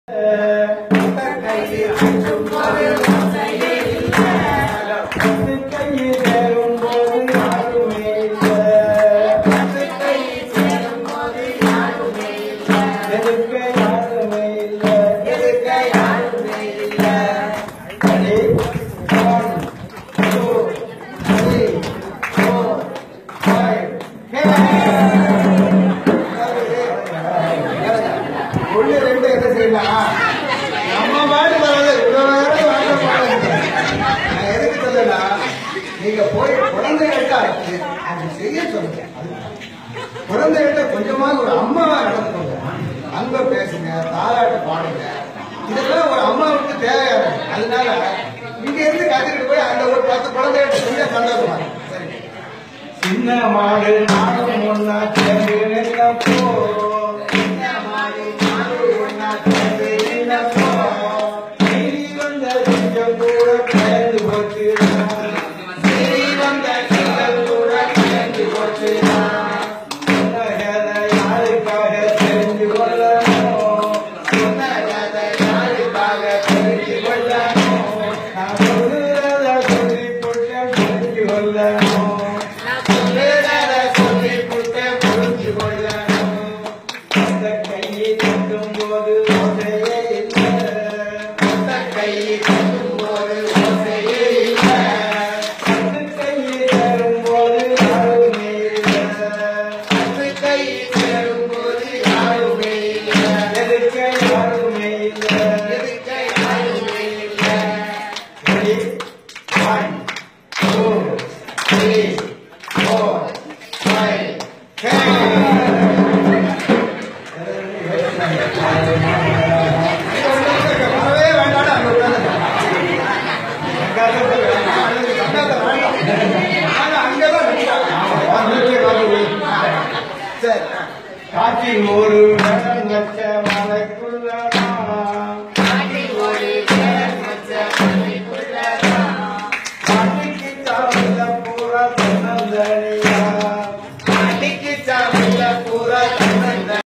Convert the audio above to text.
நீங்க போய் குழந்தைகிட்ட அது செய்ய சொல்லுங்க. குழந்தைகிட்ட கொஞ்சமாக ஒரு அம்மாவா நடந்துக்கோங்க. அங்க பேசுங்க, தாலாட்ட பாடுங்க. இதெல்லாம் ஒரு அம்மாவுக்கு தேவையான. அதனால இங்க இருந்து கத்துக்கிட்டு போய் அந்த ஒரு 10 குழந்தைகிட்ட செஞ்ச சந்தோஷமா. சரி, சின்ன மாடு நானும் ஒன்னா சேர்ந்து நின்னப்போ, சின்ன மாடு நானும் ஒன்னா சேர்ந்து நின்னப்போ, நீ வந்த கொஞ்சம் கூட கலந்து போச்சு. காற்றில் ஒரு